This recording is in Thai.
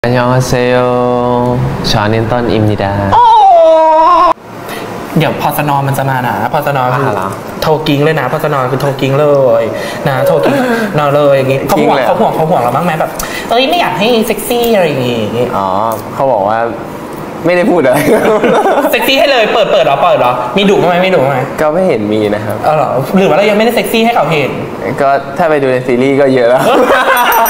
안녕하세요. 저 안인턴입니다. เดี๋ยวพอสนอมันจะมานะพอสนอคือโทรกิ้งเลยนะพอสนอคือโทรกิ้งเลยนะโทรกิ้งนอนเลยอย่างงี้เขาห่วงเราบ้างไหมแบบเอ้ยไม่อยากให้เซ็กซี่อะไรอย่างงี้อ๋อเขาบอกว่าไม่ได้พูดอะไรเซ็กซี่ให้เลยเปิดเหรอมีดุไหมไม่ดุไหมก็ไม่เห็นมีนะครับเหรอหรือว่าเรายังไม่ได้เซ็กซี่ให้เขาเห็นก็ถ้าไปดูในซีรีส์ก็เยอะแล้ว